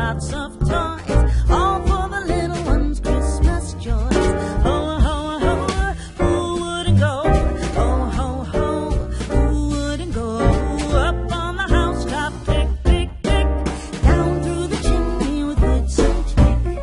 lots of toys, all for the little ones' Christmas joys. Ho, ho, ho, who wouldn't go? Ho, ho, ho, who wouldn't go? Up on the housetop, click, click, click, down through the chimney with good sweet pick.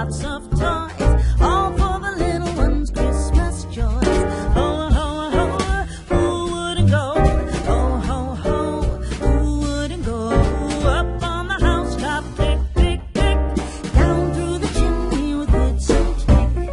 lots of toys, all for the little ones' Christmas joys. Ho, ho, ho, who wouldn't go? Ho, ho, ho, who wouldn't go? Up on the housetop, click, click, click, down through the chimney with good Saint Nick.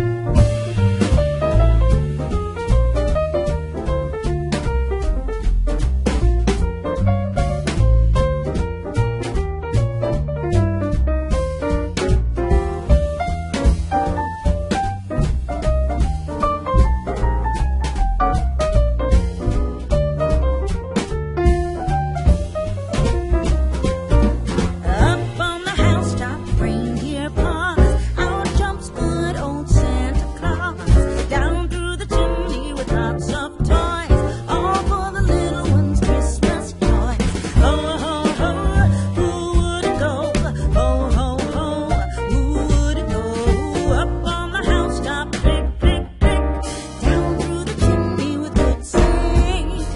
Up on the housetop, reindeer paws, out jumps good old Santa Claus. Down through the chimney with lots of toys, all for the little ones' Christmas joys. Ho, ho, ho, who wouldn't go? Ho, ho, ho, who wouldn't go? Up on the housetop, click, click, click, down through the chimney with good Saint Nick.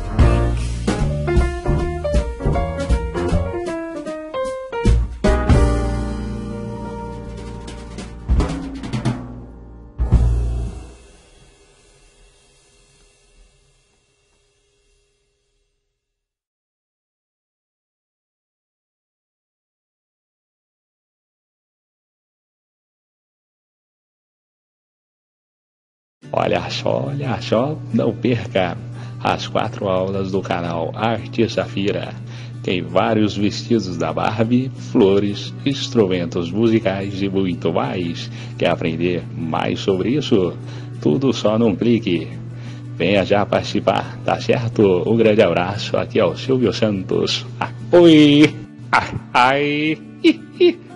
Olha só, não perca as 4 aulas do canal Arte Safira. Tem vários vestidos da Barbie, flores, instrumentos musicais e muito mais. Quer aprender mais sobre isso? Tudo só num clique. Venha já participar, tá certo? Um grande abraço, aqui é o Silvio Santos. Oi! Ai!